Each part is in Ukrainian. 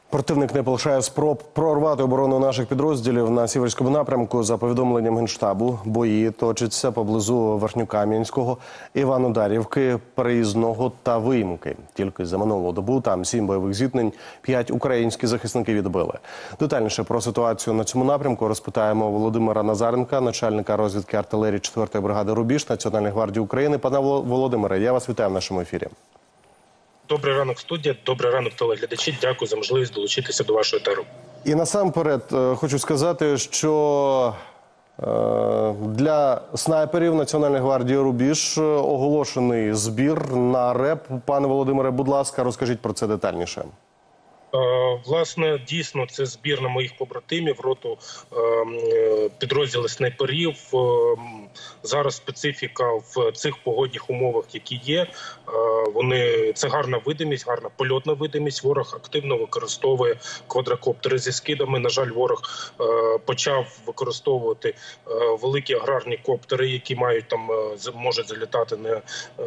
Противник не полишає спроб прорвати оборону наших підрозділів на Сіверському напрямку. За повідомленням Генштабу, бої точаться поблизу Верхньокам'янського, Іванодарівки, Переїзного та Виїмки. Тільки за минулу добу там 7 бойових зіткнень, 5 українські захисники відбили. Детальніше про ситуацію на цьому напрямку розпитаємо Володимира Назаренка, начальника розвідки артилерії 4-ї бригади «Рубіж» Національної гвардії України. Пане Володимире, я вас вітаю в нашому ефірі. Добрий ранок, студія. Добрий ранок, телеглядачі. Дякую за можливість долучитися до вашого етеру. І насамперед хочу сказати, що для снайперів Національної гвардії «Рубіж» оголошений збір на РЕП. Пане Володимире, будь ласка, розкажіть про це детальніше. Власне, дійсно, це збір на моїх побратимів, роту підрозділи снайперів. Зараз специфіка в цих погодних умовах, які є. Це гарна видимість, гарна польотна видимість. Ворог активно використовує квадрокоптери зі скидами. На жаль, ворог почав використовувати великі аграрні коптери, які можуть залітати на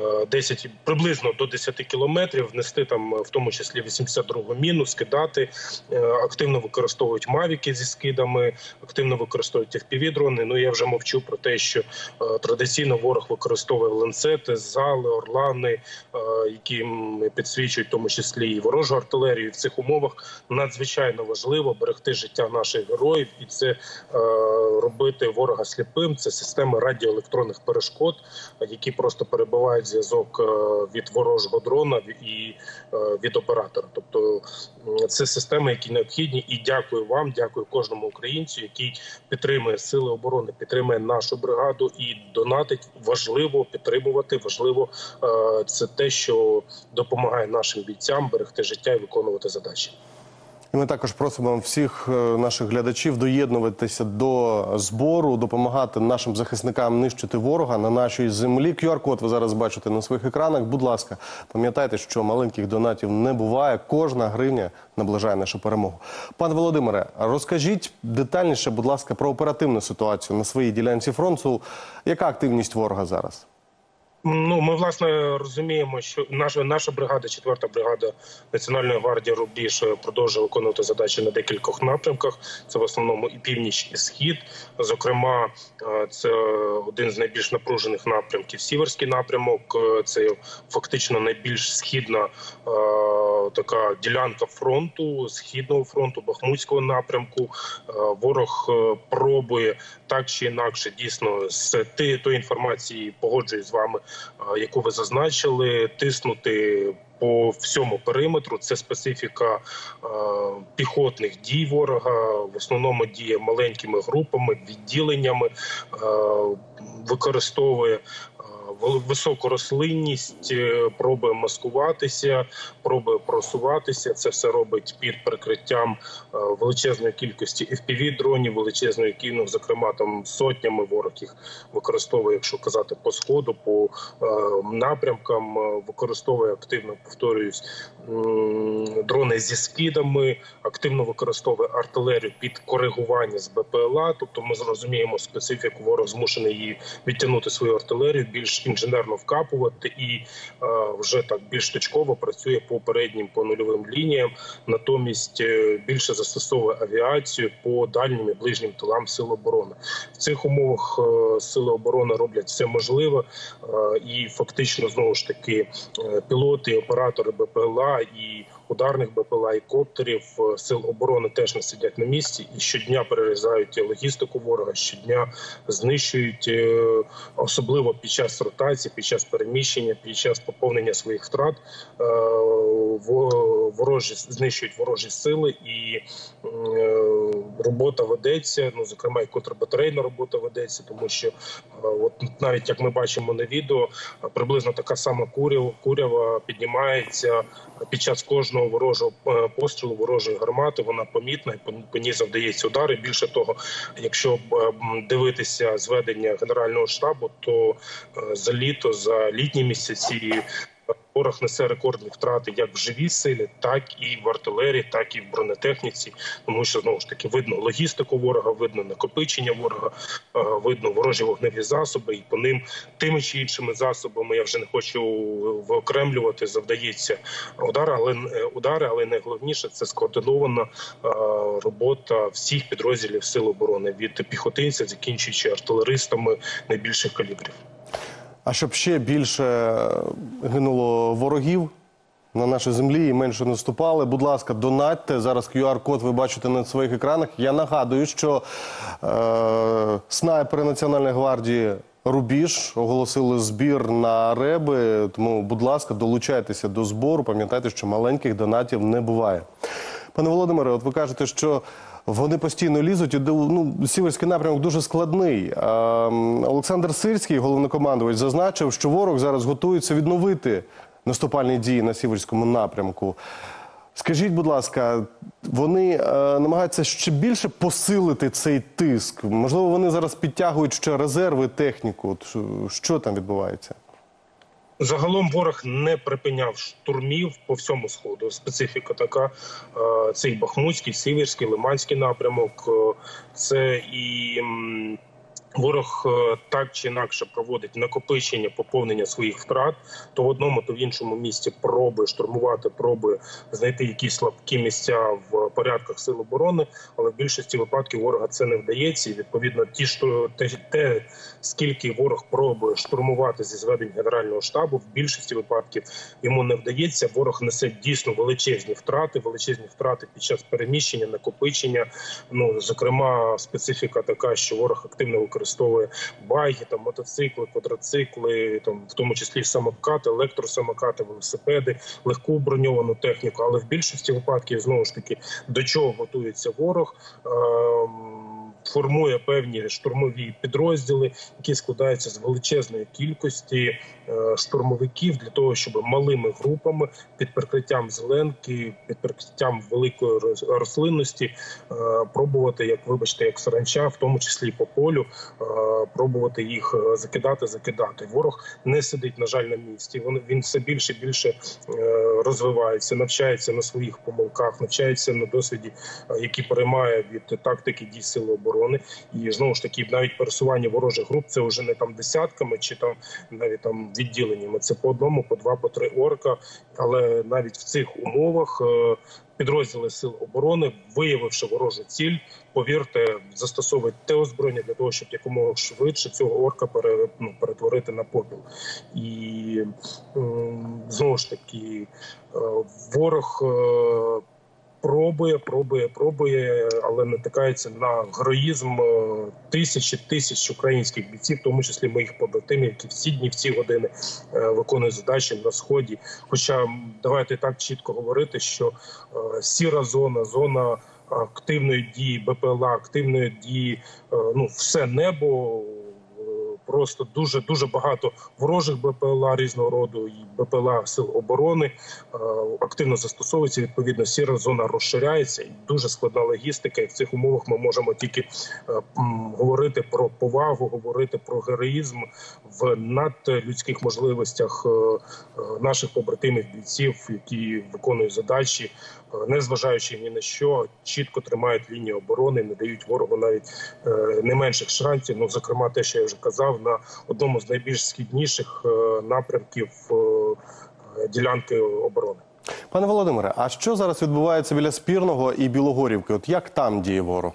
приблизно до 10 кілометрів, нести там в тому числі 82-гу міну, скидати. Активно використовують мавіки зі скидами, активно використовують FPV-дрони. Ну, я вже мовчу про те, що традиційно ворог використовує ланцети, зали, орлани, які підсвічують в тому числі і ворожу артилерію. В цих умовах надзвичайно важливо берегти життя наших героїв і це робити ворога сліпим. Це системи радіоелектронних перешкод, які просто перебивають зв'язок від ворожого дрона і від оператора. Тобто це системи, які необхідні. І дякую вам, дякую кожному українцю, який підтримує сили оборони, підтримує нашу бригаду і донатить. Важливо підтримувати, важливо це те, що допомагає нашим бійцям берегти життя і виконувати задачі. І ми також просимо всіх наших глядачів доєднуватися до збору, допомагати нашим захисникам нищити ворога на нашій землі. QR-код ви зараз бачите на своїх екранах. Будь ласка, пам'ятайте, що маленьких донатів не буває. Кожна гривня наближає нашу перемогу. Пане Володимире, розкажіть детальніше, будь ласка, про оперативну ситуацію на своїй ділянці фронту. Яка активність ворога зараз? Ну, ми, власне, розуміємо, що наша бригада, 4-та бригада Національної гвардії «Рубіж» продовжує виконувати задачі на декількох напрямках. Це в основному і північ, і схід. Зокрема, це один з найбільш напружених напрямків – Сіверський напрямок. Це фактично найбільш східна така ділянка фронту, східного фронту, Бахмутського напрямку. Ворог пробує так чи інакше, дійсно, з тої інформації, погоджуюсь з вами, яку ви зазначили, тиснути по всьому периметру. Це специфіка піхотних дій ворога. В основному діє маленькими групами, відділеннями, використовує високу рослинність, пробує маскуватися, пробує просуватися. Це все робить під прикриттям величезної кількості FPV-дронів, величезної кількості, зокрема там сотнями ворог їх використовує, якщо казати по сходу, по напрямкам, використовує активно, повторююсь, дрони зі скидами, активно використовує артилерію під коригування з БПЛА. Тобто ми зрозуміємо специфіку, ворог змушений її відтягнути свою артилерію, більш інженерно вкапувати і вже так більш точково працює по переднім, по нульовим лініям. Натомість більше застосовує авіацію по дальнім і ближнім тилам Сил оборони. В цих умовах Сили оборони роблять все можливе і фактично, знову ж таки, пілоти, оператори БПЛА і ударних БПЛА і коптерів Сил оборони теж не сидять на місці і щодня перерізають логістику ворога, щодня знищують, особливо під час ротації, під час переміщення, під час поповнення своїх втрат, знищують ворожі сили і робота ведеться, ну, зокрема і контрбатарейна робота ведеться, тому що от навіть як ми бачимо на відео, приблизно така сама курява піднімається під час кожного ворожого пострілу, ворожої гармати, вона помітна, і по ній завдається удари. Більше того, якщо дивитися зведення Генерального штабу, то за літні місяці ворог несе рекордні втрати як в живій силі, так і в артилерії, так і в бронетехніці, тому що, знову ж таки, видно логістику ворога, видно накопичення ворога, видно ворожі вогневі засоби, і по ним тими чи іншими засобами, я вже не хочу виокремлювати, завдається удари, але найголовніше – це скоординована робота всіх підрозділів Сил оборони, від піхотинців, закінчуючи артилеристами найбільших калібрів. А щоб ще більше гинуло ворогів на нашій землі і менше наступали, будь ласка, донатьте. Зараз QR-код ви бачите на своїх екранах. Я нагадую, що снайпери Національної гвардії «Рубіж» оголосили збір на реби, тому, будь ласка, долучайтеся до збору. Пам'ятайте, що маленьких донатів не буває. Пане Володимире, от ви кажете, що вони постійно лізуть, і Сіверський напрямок дуже складний. Олександр Сирський, головнокомандувач, зазначив, що ворог зараз готується відновити наступальні дії на Сіверському напрямку. Скажіть, будь ласка, вони намагаються ще більше посилити цей тиск? Можливо, вони зараз підтягують ще резерви, техніку? Що там відбувається? Загалом ворог не припиняв штурмів по всьому Сходу. Специфіка така. Це і Бахмутський, Сіверський, Лиманський напрямок. Це і ворог так чи інакше проводить накопичення, поповнення своїх втрат. То в одному, то в іншому місці пробує штурмувати, пробує знайти якісь слабкі місця в порядках Сил оборони, але в більшості випадків ворога це не вдається. І, відповідно, те, скільки ворог пробує штурмувати зі зведень Генерального штабу, в більшості випадків йому не вдається. Ворог несе дійсно величезні втрати під час переміщення, накопичення. Зокрема, специфіка така, що ворог активно використовує байги, мотоцикли, квадроцикли, в тому числі самокати, електросамокати, велосипеди, легку броньовану техніку. Але в більшості випадків, знову ж таки, до чого готується ворог? Формує певні штурмові підрозділи, які складаються з величезної кількості штурмовиків для того, щоб малими групами під прикриттям зеленки, під прикриттям великої рослинності пробувати, як саранча, в тому числі і по полю, пробувати їх закидати. Ворог не сидить, на жаль, на місці. Він все більше і більше розвивається, навчається на своїх помилках, навчається на досвіді, який переймає від тактики дій Сили оборони. І знову ж таки, навіть пересування ворожих груп – це вже не десятками чи навіть відділеннями. Це по одному, по два, по три орка. Але навіть в цих умовах підрозділи Сил оборони, виявивши ворожу ціль, повірте, застосовують те озброєння для того, щоб якомога швидше цього орка перетворити на попіл. І знову ж таки, ворог пробує, але натикається на героїзм тисяч українських бійців, в тому числі моїх побратимів, які всі дні, в ці години виконують задачі на Сході. Хоча, давайте так чітко говорити, що сіра зона активної дії БПЛА, активної дії, все небо, просто дуже багато ворожих БПЛА різного роду і БПЛА Сил оборони активно застосовується. Відповідно, сіра зона розширяється і дуже складна логістика. І в цих умовах ми можемо тільки говорити про повагу, говорити про героїзм в надлюдських можливостях наших побратимів, бійців, які виконують задачі, незважаючи ні на що, чітко тримають лінію оборони, не дають ворогу навіть не менших шансів. Зокрема, те, що я вже казав, на одному з найбільш східніших напрямків ділянки оборони. Пане Володимире, а що зараз відбувається біля Спірного і Білогорівки? От як там діє ворог?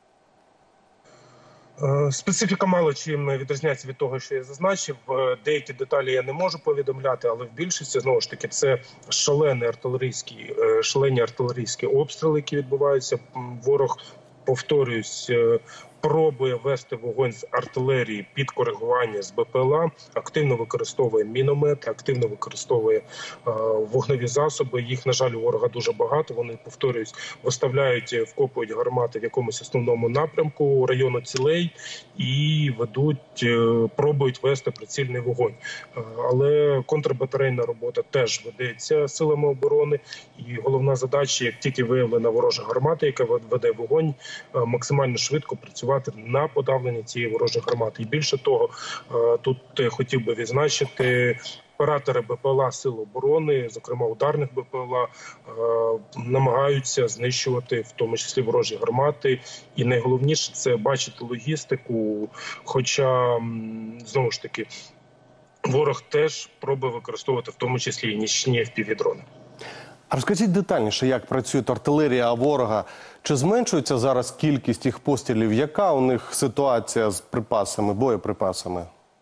Специфіка мало чим відрізняється від того, що я зазначив. Деякі деталі я не можу повідомляти, але в більшості, знову ж таки, це шалені артилерійські обстріли, які відбуваються. Ворог, повторююсь, пробує вести вогонь з артилерії під коригування з БПЛА, активно використовує міномети, активно використовує вогневі засоби. Їх, на жаль, у ворога дуже багато. Вони, повторююсь, виставляють, вкопують гармати в якомусь основному напрямку району цілей і пробують вести прицільний вогонь. Але контрбатарейна робота теж ведеться силами оборони. І головна задача, як тільки виявлена ворожа гармата, яка веде вогонь, максимально швидко працювати на подавлення цієї ворожої гармати. І більше того, тут хотів би відзначити оператори БПЛА Сил оборони, зокрема ударних БПЛА, намагаються знищувати в тому числі ворожі гармати. І найголовніше – це бачити логістику, хоча, знову ж таки, ворог теж пробує використовувати в тому числі і нічні FPV-дрони. А розкажіть детальніше, як працює артилерія ворога? Чи зменшується зараз кількість їх пострілів? Яка у них ситуація з припасами, боєприпасами?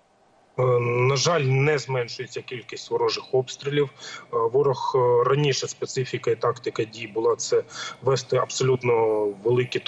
На жаль, не зменшується кількість ворожих обстрілів. Ворог раніше специфіка і тактика дій була це вести абсолютно великий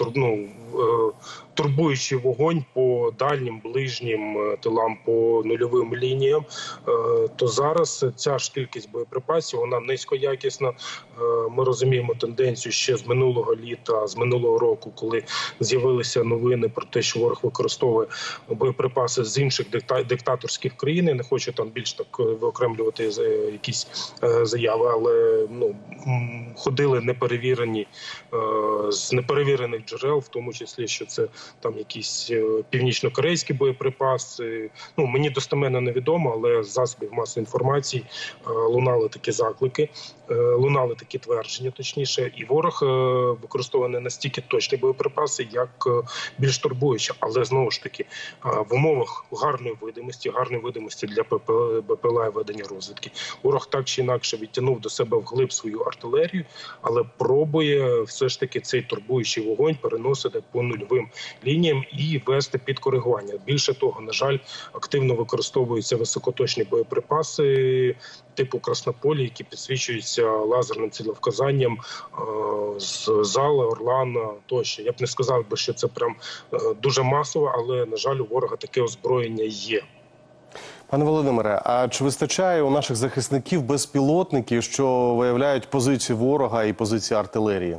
турбуючий вогонь по дальнім, ближнім тилам, по нульовим лініям. То зараз ця ж кількість боєприпасів, вона низькоякісна. Ми розуміємо тенденцію ще з минулого літа, з минулого року, коли з'явилися новини про те, що ворог використовує боєприпаси з інших диктаторських країн. Я не хочу там більш так виокремлювати якісь заяви, але ходили неперевірені з неперевірених джерел, в тому числі, що це там якісь північно-корейські боєприпаси. Мені достеменно невідомо, але з засобів масової інформації лунали такі заклики, лунали такі твердження, точніше, і ворог використовує не настільки точні боєприпаси, як більш турбуючі. Але, знову ж таки, в умовах гарної видимості для БПЛА і ведення розвідки, ворог так чи інакше відтягнув до себе вглиб свою артилерію, але пробує все ж таки цей турбуючий вогонь переносити по нульовим лініям і вести під коригування. Більше того, на жаль, активно використовуються високоточні боєприпаси типу Краснополі, які підсвічуються лазерним цілевказанням з Зала, Орлана тощо. Я б не сказав, що це прям дуже масово, але, на жаль, у ворога таке озброєння є. Пане Володимире, а чи вистачає у наших захисників безпілотників, що виявляють позиції ворога і позиції артилерії?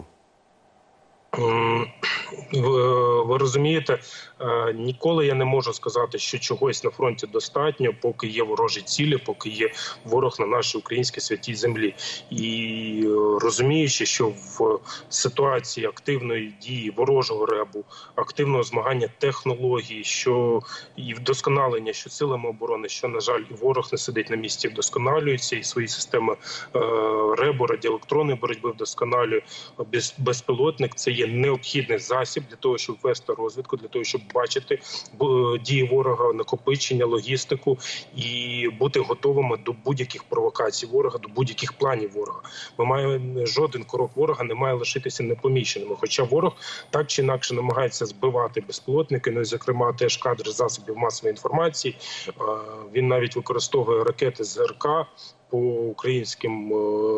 Ви розумієте, ніколи я не можу сказати, що чогось на фронті достатньо, поки є ворожі цілі, поки є ворог на нашій українській святій землі. І розуміючи, що в ситуації активної дії ворожого ребу, активного змагання технологій, що і вдосконалення, що силами оборони, що, на жаль, і ворог не сидить на місці, вдосконалюється, і свої системи ребу, радіоелектронної боротьби вдосконалює. Безпілотник – це є необхідний засіб для того, щоб вести розвідку, для того, щоб бачити дії ворога, накопичення, логістику і бути готовими до будь-яких провокацій ворога, до будь-яких планів ворога. Жоден крок ворога не має лишитися непоміченим. Хоча ворог так чи інакше намагається збивати безпілотники, ну і, зокрема, теж кадри засобів масової інформації. Він навіть використовує ракети ЗРК по українським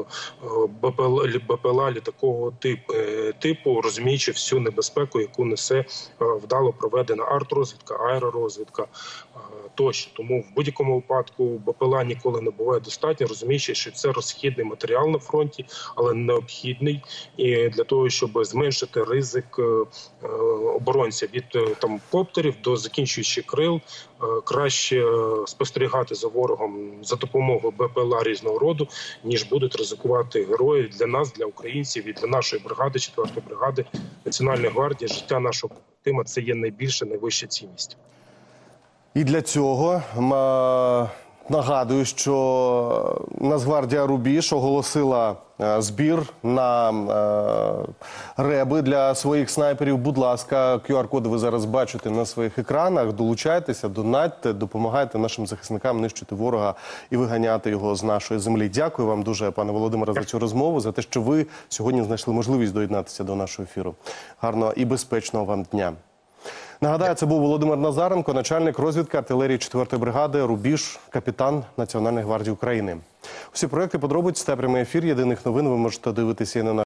БПЛА такого типу, розуміючи всю небезпеку, яку несе вдало проведена артрозвідка, аеророзвідка тощо. Тому в будь-якому випадку БПЛА ніколи не буває достатньо, розуміючи, що це розхідний матеріал на фронті, але необхідний і для того, щоб зменшити ризик оборонця від коптерів до закінчуючих крил. Краще спостерігати за ворогом за допомогою БПЛА різного роду, ніж будуть ризикувати герої для нас, для українців і для нашої бригади, 4-ї бригади Національної гвардії. Життя нашого побратима – це є найбільша, найвища цінність. І для цього нагадую, що Нацгвардія «Рубіж» оголосила збір на реби для своїх снайперів. Будь ласка, QR-коди ви зараз бачите на своїх екранах. Долучайтеся, донатьте, допомагайте нашим захисникам нищити ворога і виганяти його з нашої землі. Дякую вам дуже, пане Володимире, за цю розмову, за те, що ви сьогодні знайшли можливість доєднатися до нашого ефіру. Гарного і безпечного вам дня. Нагадаю, це був Володимир Назаренко, начальник розвідки артилерії 4-ї бригади «Рубіж», капітан Національної гвардії України. Усі проекти, подробиці та прямий ефір єдиних новин ви можете дивитися і на